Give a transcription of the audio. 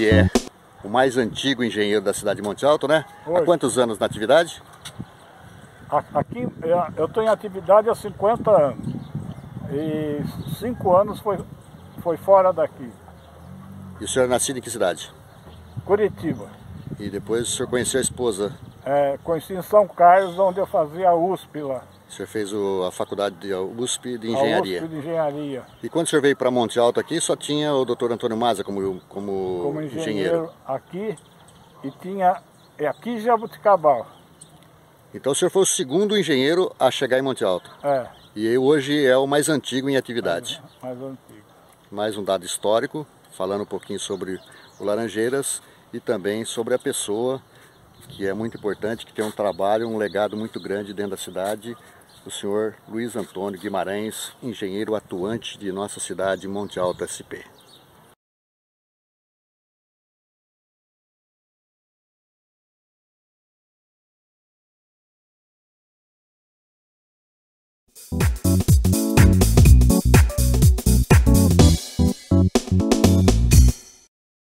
que é o mais antigo engenheiro da cidade de Monte Alto, né? Oi. Há quantos anos na atividade? Aqui eu estou em atividade há 50 anos. E 5 anos foi fora daqui. E o senhor é nascido em que cidade? Curitiba. E depois o senhor conheceu a esposa? Conheci em São Carlos, onde eu fazia a USP lá. O senhor fez a faculdade de USP de Engenharia? A USP de Engenharia. E quando o senhor veio para Monte Alto aqui, só tinha o Dr. Antônio Maza como engenheiro aqui, e tinha aqui em Jaboticabal. Então o senhor foi o segundo engenheiro a chegar em Monte Alto? E hoje é o mais antigo em atividade? Mais antigo. Mais um dado histórico, falando um pouquinho sobre o Laranjeiras e também sobre a pessoa, que é muito importante, que tem um trabalho, um legado muito grande dentro da cidade, o senhor Luiz Antônio Guimarães, engenheiro atuante de nossa cidade, Monte Alto SP.